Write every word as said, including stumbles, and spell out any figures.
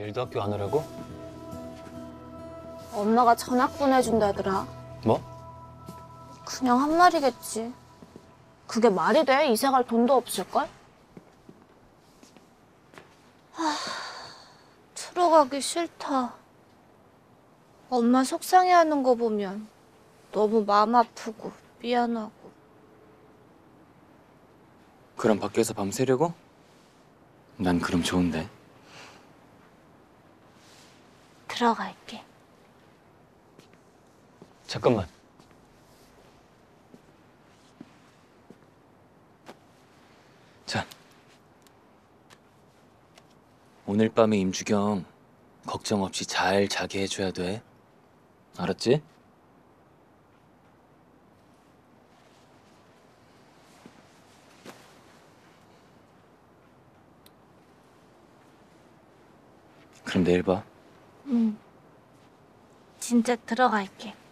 내일도 학교 안 오라고? 엄마가 전학 보내준다더라. 뭐? 그냥 한 말이겠지. 그게 말이 돼? 이사 갈 돈도 없을걸? 하... 들어가기 싫다. 엄마 속상해하는 거 보면 너무 마음 아프고 미안하고. 그럼 밖에서 밤 새려고? 난 그럼 좋은데. 들어갈게. 잠깐만. 자, 오늘 밤에 임주경 걱정 없이 잘 자게 해줘야 돼. 알았지? 그럼 내일 봐. 응. 진짜 들어갈게.